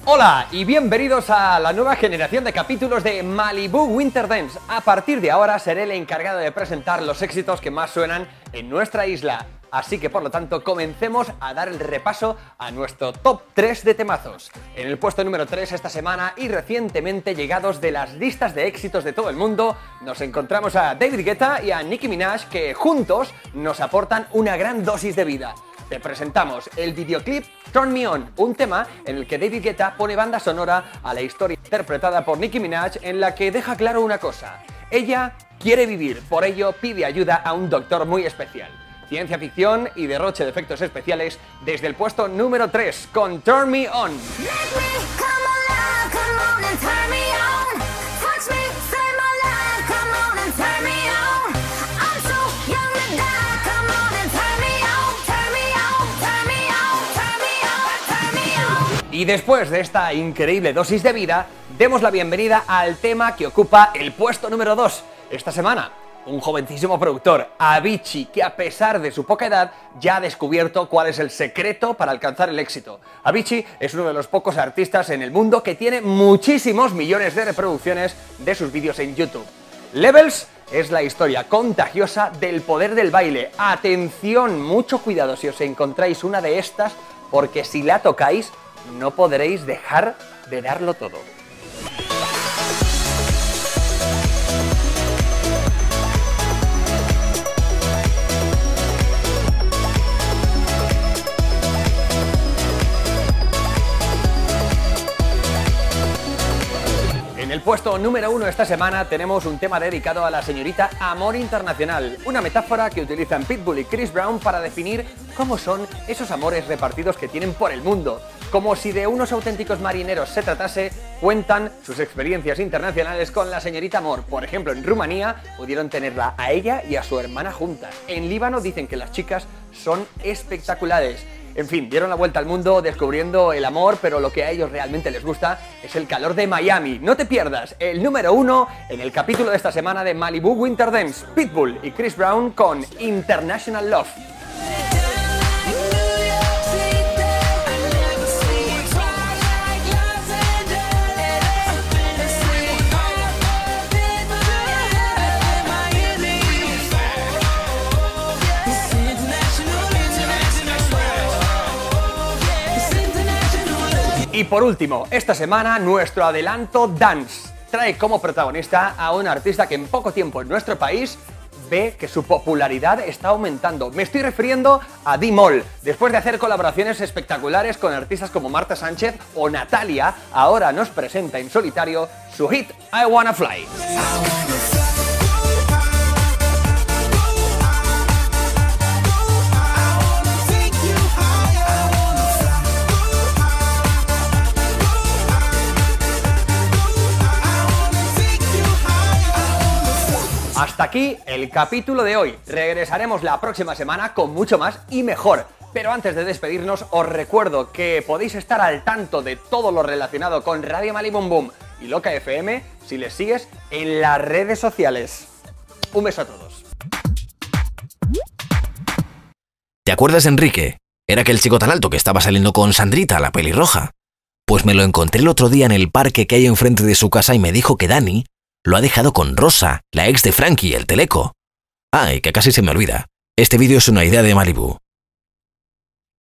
Hola y bienvenidos a la nueva generación de capítulos de Malibu Winter Dance. A partir de ahora seré el encargado de presentar los éxitos que más suenan en nuestra isla. Así que por lo tanto comencemos a dar el repaso a nuestro top 3 de temazos. En el puesto número 3 esta semana y recientemente llegados de las listas de éxitos de todo el mundo, nos encontramos a David Guetta y a Nicki Minaj, que juntos nos aportan una gran dosis de vida. Te presentamos el videoclip Turn Me On, un tema en el que David Guetta pone banda sonora a la historia interpretada por Nicki Minaj, en la que deja claro una cosa: ella quiere vivir, por ello pide ayuda a un doctor muy especial. Ciencia ficción y derroche de efectos especiales desde el puesto número 3 con Turn Me On. Y después de esta increíble dosis de vida, demos la bienvenida al tema que ocupa el puesto número 2 esta semana. Un jovencísimo productor, Avicii, que a pesar de su poca edad ya ha descubierto cuál es el secreto para alcanzar el éxito. Avicii es uno de los pocos artistas en el mundo que tiene muchísimos millones de reproducciones de sus vídeos en YouTube. Levels es la historia contagiosa del poder del baile. Atención, mucho cuidado si os encontráis una de estas, porque si la tocáis no podréis dejar de darlo todo. En el puesto número 1 esta semana tenemos un tema dedicado a la señorita Amor Internacional, una metáfora que utilizan Pitbull y Chris Brown para definir cómo son esos amores repartidos que tienen por el mundo. Como si de unos auténticos marineros se tratase, cuentan sus experiencias internacionales con la señorita Amor. Por ejemplo, en Rumanía pudieron tenerla a ella y a su hermana juntas. En Líbano dicen que las chicas son espectaculares. En fin, dieron la vuelta al mundo descubriendo el amor, pero lo que a ellos realmente les gusta es el calor de Miami. No te pierdas el número 1 en el capítulo de esta semana de Malibu Winter Dance, Pitbull y Chris Brown con International Love. Y por último, esta semana nuestro adelanto Dance trae como protagonista a un artista que en poco tiempo en nuestro país ve que su popularidad está aumentando. Me estoy refiriendo a D-Moll. Después de hacer colaboraciones espectaculares con artistas como Marta Sánchez o Natalia, ahora nos presenta en solitario su hit I Wanna Fly. Hasta aquí el capítulo de hoy. Regresaremos la próxima semana con mucho más y mejor. Pero antes de despedirnos, os recuerdo que podéis estar al tanto de todo lo relacionado con Radio Malibu Boom y Loca FM si les sigues en las redes sociales. Un beso a todos. ¿Te acuerdas de Enrique? Era aquel chico tan alto que estaba saliendo con Sandrita, la pelirroja. Pues me lo encontré el otro día en el parque que hay enfrente de su casa y me dijo que Dani lo ha dejado con Rosa, la ex de Frankie, el teleco. Ah, y que casi se me olvida. Este vídeo es una idea de Malibu.